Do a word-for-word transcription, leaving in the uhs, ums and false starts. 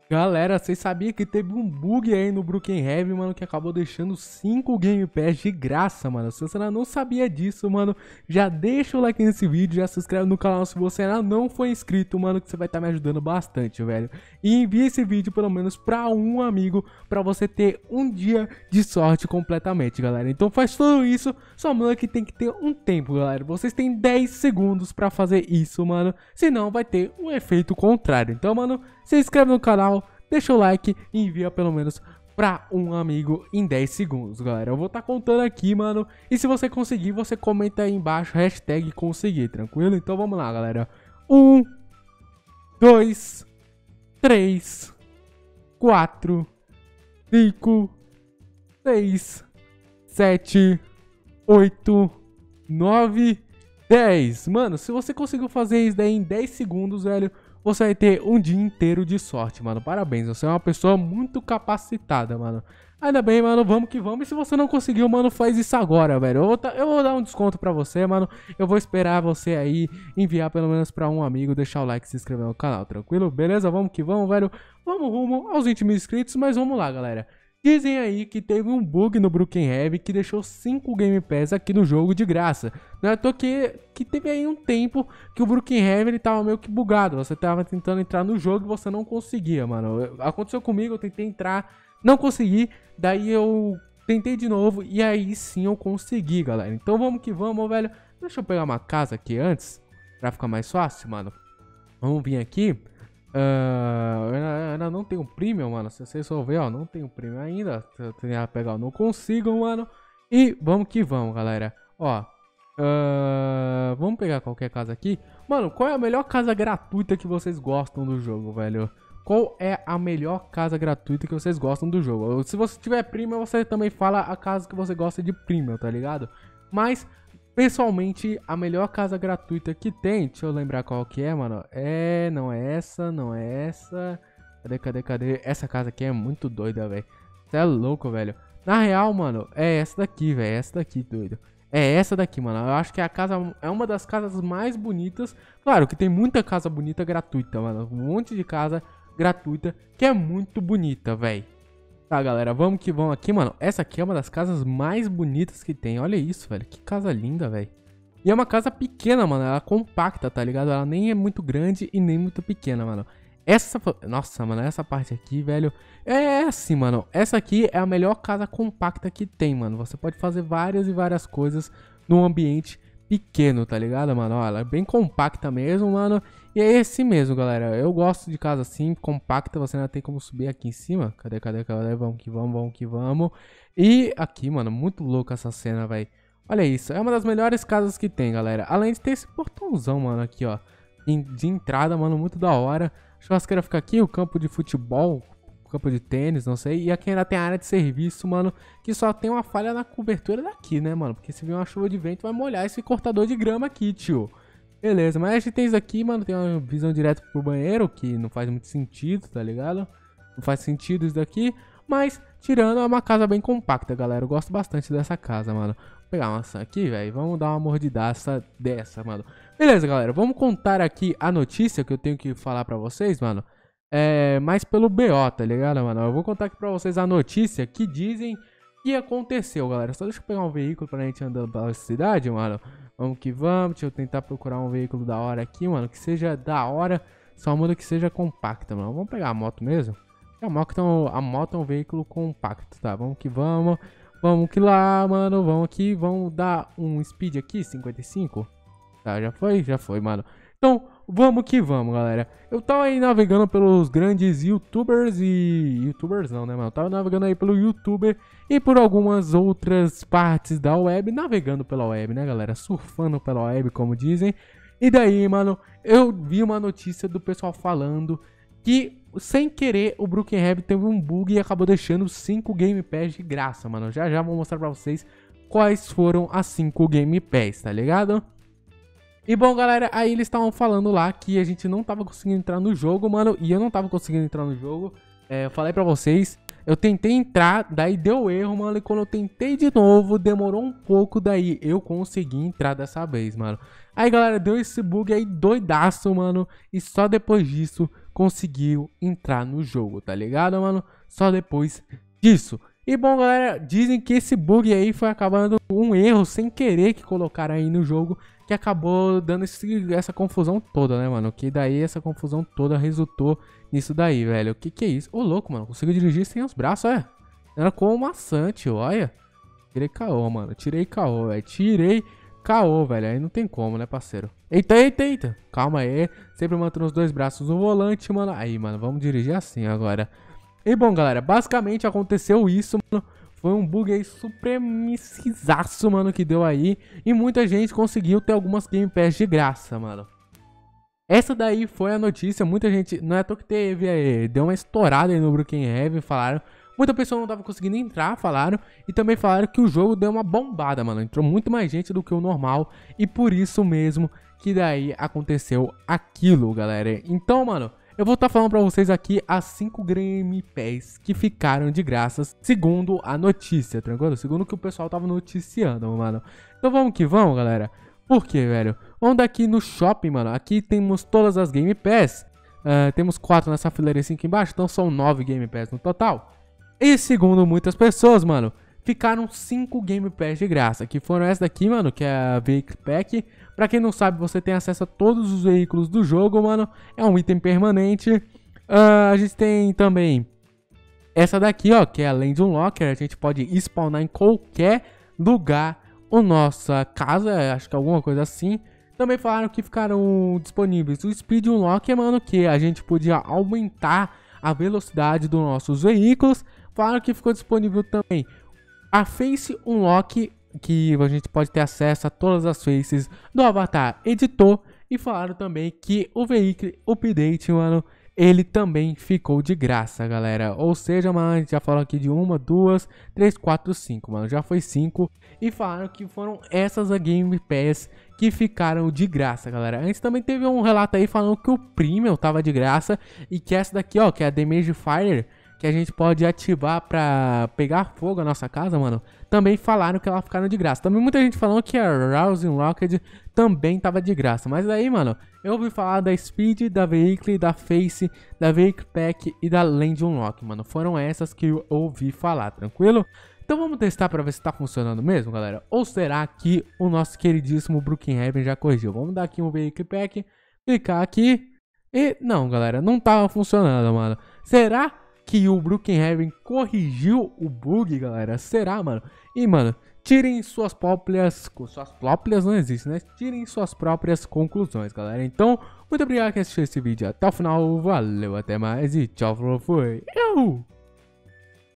Galera, vocês sabiam que teve um bug aí no Broken Heaven, mano, que acabou deixando cinco Game Pass de graça, mano. Se você ainda não sabia disso, mano, já deixa o like nesse vídeo, já se inscreve no canal se você ainda não foi inscrito, mano, que você vai estar me ajudando bastante, velho. E envie esse vídeo pelo menos pra um amigo, pra você ter um dia de sorte completamente, galera. Então faz tudo isso, só mano que tem que ter um tempo, galera. Vocês têm dez segundos pra fazer isso, mano, senão vai ter um efeito contrário. Então, mano, se inscreve no canal, deixa o like e envia pelo menos pra um amigo em dez segundos, galera. Eu vou estar tá contando aqui, mano. E se você conseguir, você comenta aí embaixo, hashtag conseguir, tranquilo? Então vamos lá, galera. Um, dois, três, quatro, cinco, seis, sete, oito, nove, dez. Mano, se você conseguiu fazer isso daí em dez segundos, velho, você vai ter um dia inteiro de sorte, mano. Parabéns, você é uma pessoa muito capacitada, mano. Ainda bem, mano, vamos que vamos. E se você não conseguiu, mano, faz isso agora, velho. Eu vou, tá, eu vou dar um desconto pra você, mano. Eu vou esperar você aí enviar pelo menos pra um amigo, deixar o like e se inscrever no canal, tranquilo? Beleza? Vamos que vamos, velho. Vamos rumo aos vinte mil inscritos, mas vamos lá, galera. Dizem aí que teve um bug no Broken Heaven que deixou cinco Game Pass aqui no jogo de graça. Não é à toa que, que teve aí um tempo que o Broken Heaven ele tava meio que bugado. Você tava tentando entrar no jogo e você não conseguia, mano. Aconteceu comigo, eu tentei entrar, não consegui. Daí eu tentei de novo e aí sim eu consegui, galera. Então vamos que vamos, velho. Deixa eu pegar uma casa aqui antes, pra ficar mais fácil, mano. Vamos vir aqui. Uh, eu ainda não tenho premium, mano. Se vocês for ver, ó, não tenho premium ainda. Se eu tentar pegar, eu não consigo, mano. E vamos que vamos, galera. Ó, uh, vamos pegar qualquer casa aqui. Mano, qual é a melhor casa gratuita que vocês gostam do jogo, velho? Qual é a melhor casa gratuita que vocês gostam do jogo? Se você tiver premium, você também fala a casa que você gosta de premium, tá ligado? Mas pessoalmente, a melhor casa gratuita que tem, deixa eu lembrar qual que é, mano. É, não é essa, não é essa. Cadê, cadê, cadê? Essa casa aqui é muito doida, velho. Você é louco, velho. Na real, mano, é essa daqui, velho. Essa daqui, doido. É essa daqui, mano. Eu acho que a casa é uma das casas mais bonitas. Claro que tem muita casa bonita gratuita, mano. Um monte de casa gratuita que é muito bonita, velho. Tá, galera, vamos que vamos aqui, mano. Essa aqui é uma das casas mais bonitas que tem. Olha isso, velho. Que casa linda, velho. E é uma casa pequena, mano. Ela é compacta, tá ligado? Ela nem é muito grande e nem muito pequena, mano. Essa... Nossa, mano, essa parte aqui, velho. É assim, mano. Essa aqui é a melhor casa compacta que tem, mano. Você pode fazer várias e várias coisas num ambiente pequeno, tá ligado, mano? Ó, ela é bem compacta mesmo, mano. E é esse mesmo, galera. Eu gosto de casa assim, compacta. Você ainda tem como subir aqui em cima. Cadê, cadê, cadê? Vamos que vamos, vamos que vamos. E aqui, mano, muito louca essa cena, velho. Olha isso. É uma das melhores casas que tem, galera. Além de ter esse portãozão, mano, aqui, ó. De entrada, mano, muito da hora. A churrasqueira fica aqui, o campo de futebol, o campo de tênis, não sei. E aqui ainda tem a área de serviço, mano, que só tem uma falha na cobertura daqui, né, mano? Porque se vir uma chuva de vento, vai molhar esse cortador de grama aqui, tio. Beleza, mas a gente tem isso aqui, mano, tem uma visão direta pro banheiro, que não faz muito sentido, tá ligado? Não faz sentido isso daqui, mas tirando é uma casa bem compacta, galera. Eu gosto bastante dessa casa, mano. Vou pegar uma maçã aqui, velho, vamos dar uma mordidaça dessa, mano. Beleza, galera, vamos contar aqui a notícia que eu tenho que falar pra vocês, mano. É, mais pelo B O, tá ligado, mano? Eu vou contar aqui pra vocês a notícia que dizem que aconteceu, galera. Só deixa eu pegar um veículo pra gente andando pela cidade, mano. Vamos que vamos, deixa eu tentar procurar um veículo da hora aqui, mano, que seja da hora, só muda que seja compacta, mano. Vamos pegar a moto mesmo? A moto, a moto é um veículo compacto, tá? Vamos que vamos, vamos que lá, mano, vamos aqui, vamos dar um speed aqui, cinquenta e cinco. Tá, já foi? Já foi, mano. Então, vamos que vamos, galera. Eu tava aí navegando pelos grandes youtubers e... Youtubers não, né, mano? Eu tava navegando aí pelo youtuber e por algumas outras partes da web. Navegando pela web, né, galera? Surfando pela web, como dizem. E daí, mano, eu vi uma notícia do pessoal falando que, sem querer, o Broken Heaven teve um bug e acabou deixando cinco Game Pass de graça, mano. Já já vou mostrar pra vocês quais foram as cinco Game Pass, tá ligado? E bom, galera, aí eles estavam falando lá que a gente não tava conseguindo entrar no jogo, mano. E eu não tava conseguindo entrar no jogo. É, eu falei pra vocês, eu tentei entrar, daí deu erro, mano. E quando eu tentei de novo, demorou um pouco, daí eu consegui entrar dessa vez, mano. Aí, galera, deu esse bug aí doidaço, mano. E só depois disso conseguiu entrar no jogo, tá ligado, mano? Só depois disso. E bom, galera, dizem que esse bug aí foi acabando um erro sem querer que colocaram aí no jogo, que acabou dando esse, essa confusão toda, né, mano? Que daí essa confusão toda resultou nisso daí, velho. O que que é isso? Ô, louco, mano, consigo dirigir sem os braços, olha. Era como maçante, olha. Tirei K O, mano, tirei K O, velho. Tirei K O, velho. Aí não tem como, né, parceiro? Eita, eita, eita. Calma aí. Sempre mantendo os dois braços no volante, mano. Aí, mano, vamos dirigir assim agora. E bom, galera, basicamente aconteceu isso, mano. Foi um bug aí supremicizaço, mano, que deu aí. E muita gente conseguiu ter algumas Game Pass de graça, mano. Essa daí foi a notícia. Muita gente, não é à toa que teve, é, deu uma estourada aí no Broken Heaven, falaram. Muita pessoa não tava conseguindo entrar, falaram. E também falaram que o jogo deu uma bombada, mano. Entrou muito mais gente do que o normal. E por isso mesmo que daí aconteceu aquilo, galera. Então, mano, eu vou estar falando pra vocês aqui as cinco Game Pass que ficaram de graça, segundo a notícia, tranquilo? Segundo o que o pessoal tava noticiando, mano. Então vamos que vamos, galera. Por quê, velho? Vamos daqui no shopping, mano. Aqui temos todas as Game Pass. Uh, temos quatro nessa fileira assim aqui embaixo, então são nove Game Pass no total. E segundo muitas pessoas, mano, ficaram cinco Game Pass de graça, que foram essa daqui, mano, que é a Vehicle Pack. Pra quem não sabe, você tem acesso a todos os veículos do jogo, mano. É um item permanente. Uh, a gente tem também essa daqui, ó, que é a Land Unlocker. A gente pode spawnar em qualquer lugar a nossa casa, acho que alguma coisa assim. Também falaram que ficaram disponíveis o Speed Unlocker, mano, que a gente podia aumentar a velocidade dos nossos veículos. Falaram que ficou disponível também a Face Unlock, que a gente pode ter acesso a todas as faces do Avatar Editor. E falaram também que o Vehicle Update, mano, ele também ficou de graça, galera. Ou seja, mano, a gente já falou aqui de uma, duas, três, quatro, cinco, mano. Já foi cinco. E falaram que foram essas a Game Pass que ficaram de graça, galera. Antes também teve um relato aí falando que o Premium tava de graça. E que essa daqui, ó, que é a Damage Fire, que a gente pode ativar pra pegar fogo na nossa casa, mano. Também falaram que ela ficaram de graça. Também muita gente falando que a Rouse Unlocked também tava de graça. Mas aí, mano, eu ouvi falar da Speed, da Vehicle, da Face, da Vehicle Pack e da Land Unlock, mano. Foram essas que eu ouvi falar, tranquilo? Então vamos testar pra ver se tá funcionando mesmo, galera. Ou será que o nosso queridíssimo Broken Heaven já corrigiu? Vamos dar aqui um Vehicle Pack, clicar aqui. E não, galera, não tava funcionando, mano. Será que o Broken Heaven corrigiu o bug, galera? Será, mano? E, mano, tirem suas próprias... Suas próprias não existe, né? Tirem suas próprias conclusões, galera. Então, muito obrigado por assistir esse vídeo até o final. Valeu, até mais e tchau, foi. Eu!